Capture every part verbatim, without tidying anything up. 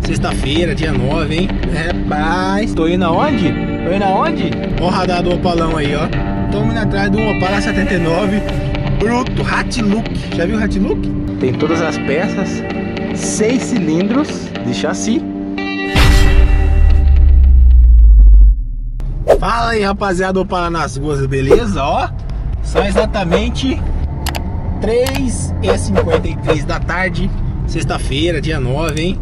Sexta-feira, dia nove, hein? Rapaz, tô indo aonde? Tô indo aonde? Ó o radar do Opalão aí, ó. Tô indo atrás de um Opala setenta e nove bruto, Hatluk. Já viu o Hatluk? Tem todas as peças, seis cilindros de chassi. Fala aí, rapaziada, Opala nas ruas, beleza? Ó, são exatamente três e cinquenta e três da tarde. Sexta-feira, dia nove, hein?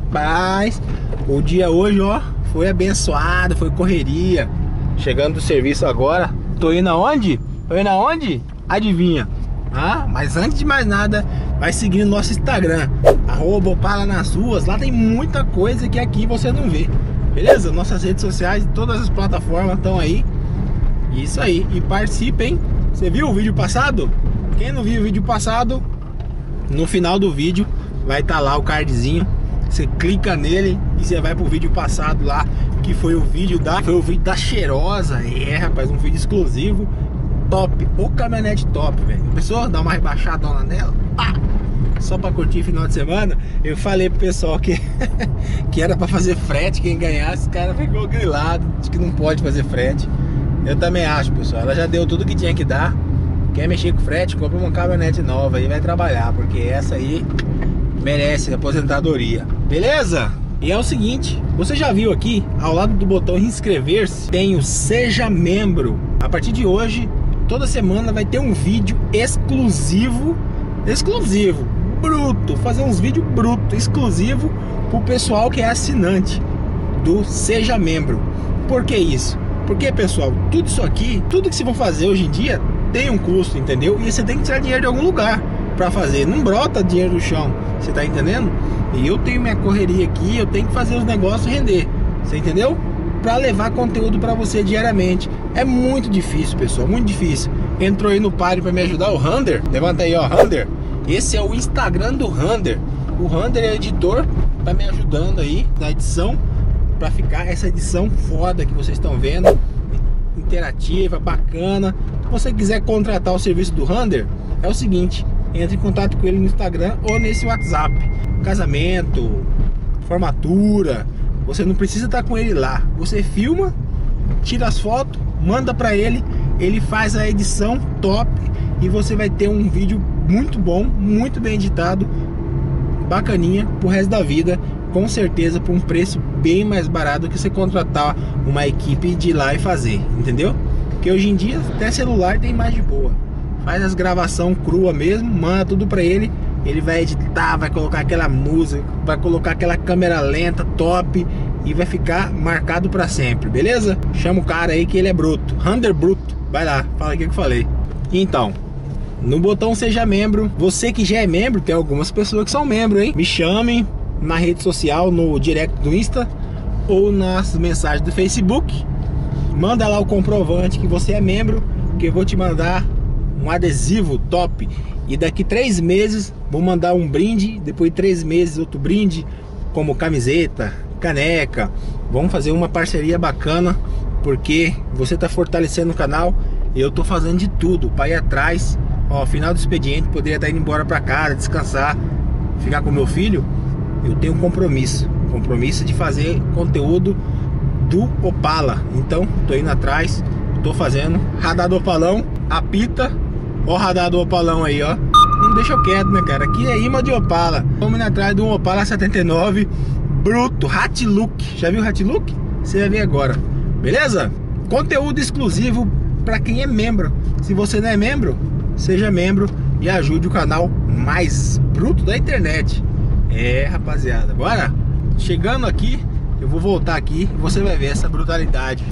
Rapaz, o dia hoje, ó, foi abençoado, foi correria. Chegando do serviço agora. Tô indo aonde? Tô indo aonde? Adivinha? Ah, mas antes de mais nada, vai seguir no nosso Instagram, arroba Opala nas ruas. Lá tem muita coisa que aqui você não vê. Beleza? Nossas redes sociais, todas as plataformas estão aí. Isso aí, e participem. Você viu o vídeo passado? Quem não viu o vídeo passado, no final do vídeo vai estar lá o cardzinho. Você clica nele e você vai pro vídeo passado lá, que foi o vídeo da foi o vídeo da cheirosa. É, rapaz, um vídeo exclusivo top, o caminhonete top, velho. A pessoa dá uma rebaixadona nela, pá, só pra curtir final de semana. Eu falei pro pessoal que que era pra fazer frete, quem ganhasse, o cara ficou grilado, diz que não pode fazer frete. Eu também acho, pessoal, ela já deu tudo que tinha que dar. Quer mexer com frete, compra uma caminhonete nova e vai trabalhar, porque essa aí merece aposentadoria, beleza? E é o seguinte, você já viu aqui, ao lado do botão inscrever-se, tem o Seja Membro. A partir de hoje, toda semana vai ter um vídeo exclusivo, exclusivo, bruto, fazer uns vídeos bruto, exclusivo pro pessoal que é assinante do Seja Membro. Por que isso? Porque, pessoal, tudo isso aqui, tudo que vocês vão fazer hoje em dia tem um custo, entendeu? E você tem que tirar dinheiro de algum lugar pra fazer, não brota dinheiro do chão, você tá entendendo? E eu tenho minha correria aqui, eu tenho que fazer os negócios render, você entendeu? Pra levar conteúdo pra você diariamente. É muito difícil, pessoal, muito difícil. Entrou aí no Pare pra me ajudar o Rander, levanta aí, ó, Rander. Esse é o Instagram do Rander. O Rander é editor, tá me ajudando aí na edição, pra ficar essa edição foda que vocês estão vendo, interativa, bacana. Se você quiser contratar o serviço do Rander, é o seguinte, entre em contato com ele no Instagram ou nesse WhatsApp. Casamento, formatura, você não precisa estar com ele lá. Você filma, tira as fotos, manda pra ele, ele faz a edição top e você vai ter um vídeo muito bom, muito bem editado, bacaninha pro resto da vida, com certeza por um preço bem mais barato que você contratar uma equipe de ir lá e fazer, entendeu? Porque hoje em dia até celular tem mais de boa. Faz as gravação crua mesmo, manda tudo pra ele, ele vai editar, vai colocar aquela música, vai colocar aquela câmera lenta top e vai ficar marcado pra sempre, beleza? Chama o cara aí que ele é bruto, Rander bruto, vai lá, fala aqui que eu falei. Então, no botão Seja Membro, você que já é membro, tem algumas pessoas que são membro, hein? Me chamem na rede social, no direct do Insta ou nas mensagens do Facebook. Manda lá o comprovante que você é membro, que eu vou te mandar um adesivo top. E daqui três meses vou mandar um brinde. Depois de três meses outro brinde, como camiseta, caneca. Vamos fazer uma parceria bacana, porque você está fortalecendo o canal e eu tô fazendo de tudo para ir atrás. Ó, final do expediente, poderia estar indo embora para casa, descansar, ficar com meu filho. Eu tenho um compromisso, compromisso de fazer conteúdo do Opala. Então, tô indo atrás, tô fazendo. Radar do Opalão, apita. Ó o radar do Opalão aí, ó. Não deixa eu quieto, né, cara? Aqui é imã de Opala. Vamos indo atrás de um Opala setenta e nove bruto, Hatluk. Já viu o Hatluk? Você vai ver agora, beleza? Conteúdo exclusivo pra quem é membro. Se você não é membro, seja membro e ajude o canal mais bruto da internet. É, rapaziada, bora? Chegando aqui, eu vou voltar aqui e você vai ver essa brutalidade.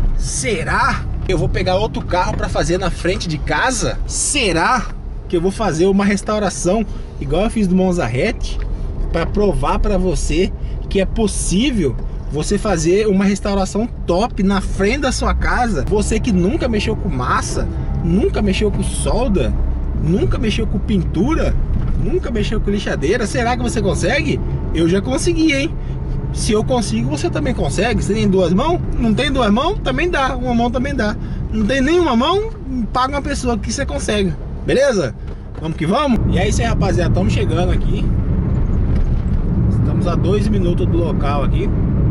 Será que eu vou pegar outro carro para fazer na frente de casa? Será que eu vou fazer uma restauração igual eu fiz do Monza Hatch, para provar para você que é possível você fazer uma restauração top na frente da sua casa? Você que nunca mexeu com massa, nunca mexeu com solda, nunca mexeu com pintura, nunca mexeu com lixadeira, será que você consegue? Eu já consegui, hein? Se eu consigo, você também consegue. Você tem duas mãos? Não tem duas mãos? Também dá, uma mão também dá. Não tem nenhuma mão? Paga uma pessoa que você consegue, beleza? Vamos que vamos? E é isso aí, rapaziada, estamos chegando aqui. Estamos Estamos a dois minutos do local aqui.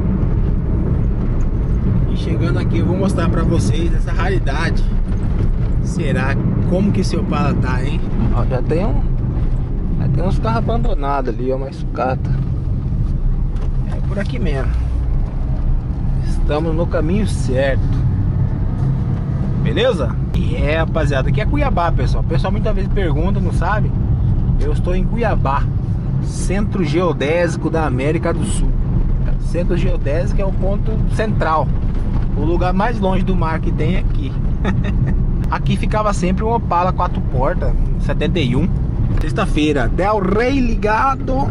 E chegando aqui eu vou mostrar pra vocês essa raridade. Será como que esse Opala tá, hein? Ó, já tem um, já tem uns carros abandonados ali, ó, uma sucata. É por aqui mesmo. Estamos no caminho certo. Beleza? E é, rapaziada, aqui é Cuiabá, pessoal. O pessoal muitas vezes pergunta, não sabe? Eu estou em Cuiabá, Centro Geodésico da América do Sul. Centro Geodésico é o ponto central, o lugar mais longe do mar que tem aqui. Aqui ficava sempre um Opala quatro portas, setenta e um. Sexta-feira, Del Rey ligado.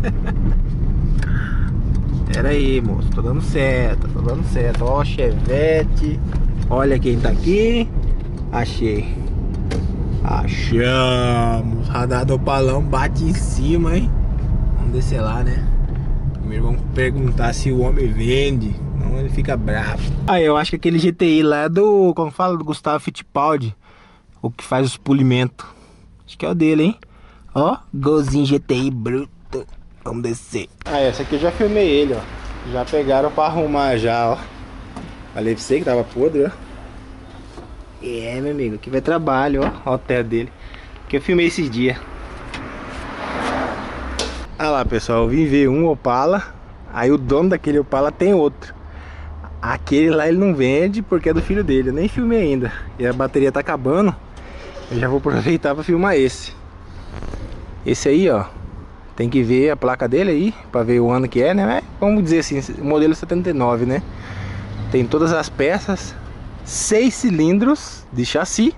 Pera aí, moço, tô dando certo, tô dando certo. Ó, Chevette. Olha quem tá aqui. Achei. Achamos. Radar do Opalão bate em cima, hein? Vamos descer lá, né? Primeiro vamos perguntar se o homem vende. Não, ele fica bravo. Ah, eu acho que aquele G T I lá é do, como fala, do Gustavo Fittipaldi, o que faz os polimentos. Acho que é o dele, hein? Ó, golzinho G T I bruto. Vamos descer. Ah, essa aqui eu já filmei ele, ó. Já pegaram pra arrumar já, ó. Falei pra você que tava podre, ó. É, meu amigo, aqui vai trabalho, ó. Ó o teto dele, que eu filmei esses dias. Ah lá, pessoal, eu vim ver um Opala. Aí o dono daquele Opala tem outro. Aquele lá ele não vende porque é do filho dele. Eu nem filmei ainda. E a bateria tá acabando. Eu já vou aproveitar pra filmar esse. Esse aí, ó, tem que ver a placa dele aí, pra ver o ano que é, né? Vamos dizer assim, modelo setenta e nove, né? Tem todas as peças, seis cilindros de chassi.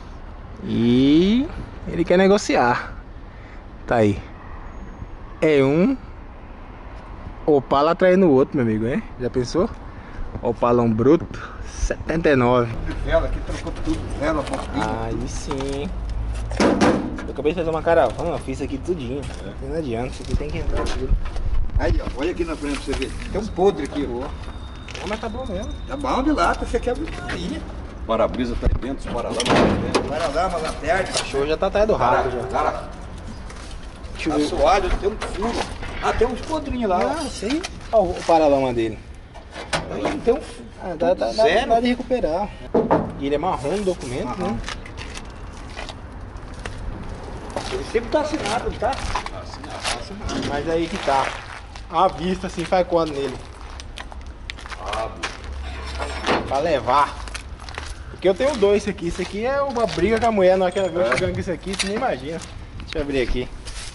E ele quer negociar. Tá aí. É um Opala atraindo o outro, meu amigo, hein? Já pensou? Opalão bruto, setenta e nove. Vela aqui, trocou tudo, vela, bombinha. Aí sim. Eu acabei de fazer uma caravana, eu fiz isso aqui tudinho. É. Não adianta, isso aqui tem que entrar tudo. Aí, ó, olha aqui na frente pra você ver. Tem um podre aqui, ó. Ah, mas tá bom mesmo. Tá bom de lá, você quer abrir aí. Para-brisa tá aí dentro, os paralamas tá aí dentro. Paralama, lanterna. O cachorro já tá atrás do rato já. Cara, Deixa eu ver. assoalho, tem um furo. Ah, tem uns podrinhos lá. Ah, sei. Olha o paralama dele. Aí não tem um furo. Ah, dá, dá, dá, Zero. dá de recuperar. E ele é marrom no documento, Marrom. né? Ele sempre tá assinado, não tá? Mas aí que tá. A vista assim faz quando nele? Pra levar. Porque eu tenho dois isso aqui. Isso aqui é uma briga com a mulher. Na hora que ela viu eu chegando com isso aqui, você nem imagina. Deixa eu abrir aqui.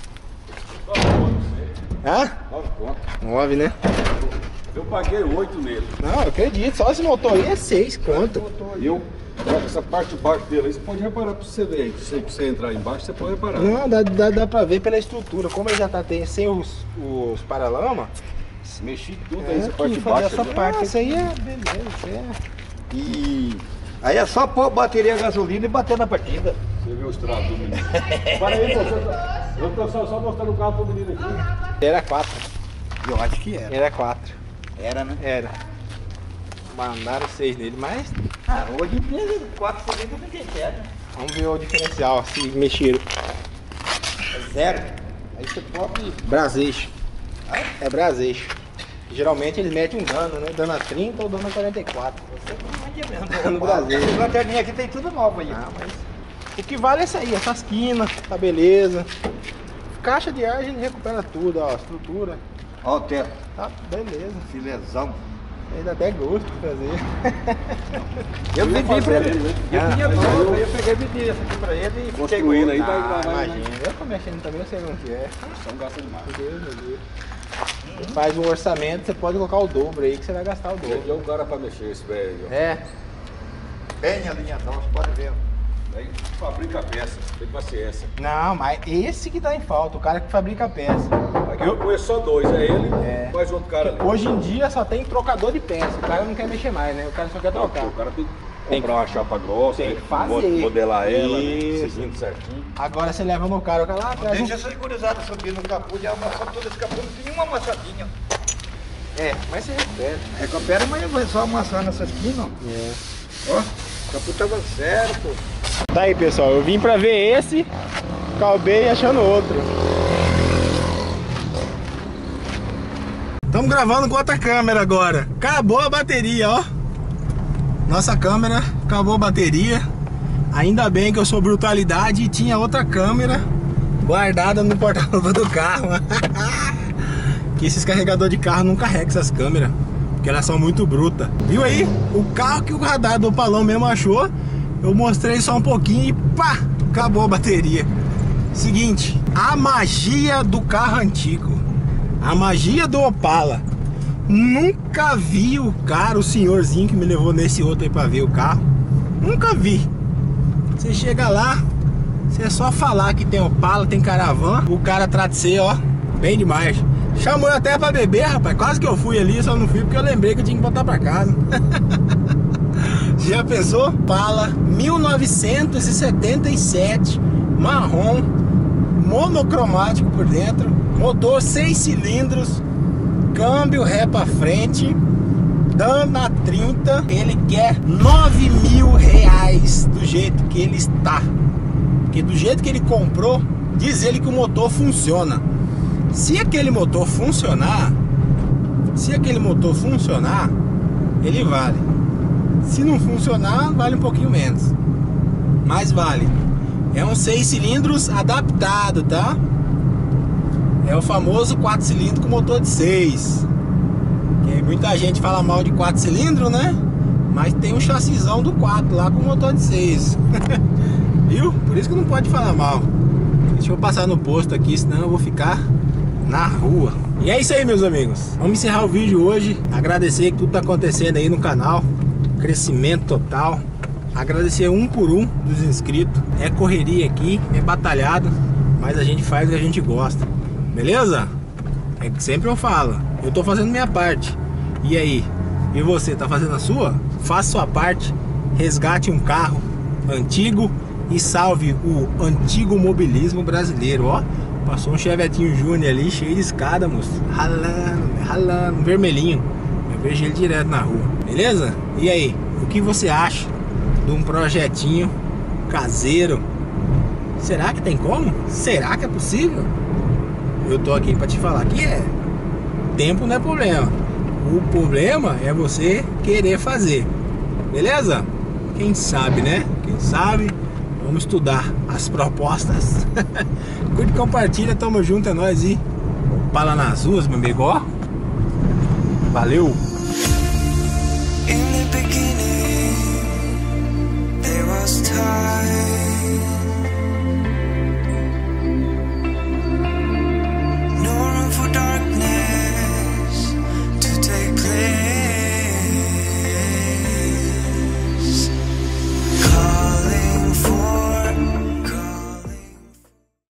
Hã? Nove conto. Nove, né? Eu paguei oito nele. Não, eu acredito. Só esse motor aí é seis conto. E eu, essa parte de baixo dele aí, você pode reparar pra você ver aí. Se você entrar aí embaixo, você pode reparar. Não, dá, dá, dá pra ver pela estrutura. Como ele já tá tem, sem os, os paralamas. Mexi tudo É, aí, essa parte de fazer baixo. essa ali, ó. parte. Ah, isso aí é beleza. Isso é... E aí é só pôr bateria, gasolina e bater na partida. Você viu os traços do menino. Para aí, moço. Eu tô só, só mostrando o carro pro menino aqui. Era quatro. Eu acho que era. Era quatro. Era, né? Era. Mandaram seis nele, mas Ah, hoje em dia, quatro cilindros ninguém quer, né? vamos ver o diferencial, se mexeram. É zero. Aí você pode... Braseixo. É braseixo. Geralmente eles metem um dano, né? Dano a trinta ou dano a quarenta e quatro. Você não mande mesmo. No Brasil. Essa lanterninha aqui tem tudo novo aí. Ah, mas o que vale é isso aí, essas quinas, tá beleza. Caixa de ar a gente recupera tudo, ó, estrutura. Ó o teto, Tá beleza. filezão. Aí dá até gosto de fazer. Eu ia pedi fazer pra ele. ele, né? Eu Ah, tinha mas duas, eu- aí eu peguei e pedi essa aqui pra ele e fiquei com Construindo ele. aí, vai, Ah, vai, vai. imagina. Eu tô mexendo também, eu sei como que é. São gasta demais. Meu Deus, meu Deus. Você faz um orçamento, você pode colocar o dobro aí que você vai gastar o Ele dobro. é um cara pra mexer, esse velho. É. Bem alinhadão, você pode ver. Aí fabrica a peça, tem paciência. Não, mas esse que tá em falta, o cara que fabrica a peça. Aqui eu conheço só dois, é ele É. e mais outro cara ali. Hoje em dia só tem trocador de peça, o cara não quer mexer mais, né? O cara só quer Não, trocar. o cara tem que Tem comprar uma chapa grossa, tem que mo- fazer. modelar ela, né, Isso. seguindo certinho. Agora você leva no cara, o cara lá traz um... Deixa essa gurizada subir no capô e amassar todo esse capô, não tem uma amassadinha. É, mas você recupera. Recupera, mas vai só amassar nessa esquina, ó. É. Ó, o capô tava certo. Tá aí, pessoal, eu vim pra ver esse, acabei achando outro. Estamos gravando com outra câmera agora. Acabou a bateria, ó. Nossa câmera acabou a bateria. Ainda bem que eu sou brutalidade e tinha outra câmera guardada no porta-luva do carro. Que esses carregadores de carro não carregam essas câmeras, porque elas são muito brutas. Viu aí? O carro que o radar do Opalão mesmo achou, eu mostrei só um pouquinho e pá, acabou a bateria. Seguinte, a magia do carro antigo, a magia do Opala. Nunca vi o cara, o senhorzinho que me levou nesse outro aí pra ver o carro. Nunca vi. Você chega lá, você é só falar que tem Opala, tem Caravan, o cara trata você, ó, bem demais. Chamou eu até pra beber, rapaz. Quase que eu fui ali, só não fui porque eu lembrei que eu tinha que voltar pra casa. Já pensou? Opala mil novecentos e setenta e sete, marrom, monocromático por dentro, motor seis cilindros, câmbio ré pra frente, dando a trinta. Ele quer nove mil reais do jeito que ele está. Porque do jeito que ele comprou, diz ele que o motor funciona. Se aquele motor funcionar, se aquele motor funcionar, ele vale. Se não funcionar, vale um pouquinho menos, mas vale. É um seis cilindros adaptado, tá? É o famoso quatro cilindros com motor de seis. Que muita gente fala mal de quatro cilindros, né? Mas tem um chassizão do quatro lá com motor de seis. Viu? Por isso que não pode falar mal. Deixa eu passar no posto aqui, senão eu vou ficar na rua. E é isso aí, meus amigos. Vamos encerrar o vídeo hoje. Agradecer que tudo tá acontecendo aí no canal. Crescimento total. Agradecer um por um dos inscritos. É correria aqui, é batalhado, mas a gente faz o que a gente gosta. Beleza? É que sempre eu falo, eu tô fazendo minha parte. E aí? E você, tá fazendo a sua? Faça sua parte. Resgate um carro antigo e salve o antigo mobilismo brasileiro, ó. Passou um Chevetinho Júnior ali, cheio de escada, moço. Ralando, ralando, vermelhinho. Eu vejo ele direto na rua. Beleza? E aí? O que você acha de um projetinho caseiro? Será que tem como? Será que é possível? Eu tô aqui pra te falar que é. Tempo não é problema. O problema é você querer fazer. Beleza? Quem sabe, né? Quem sabe? Vamos estudar as propostas. Curte, compartilha, tamo junto, é nóis e Opala nas ruas, meu amigo, ó. Valeu! In the beginning, there was time.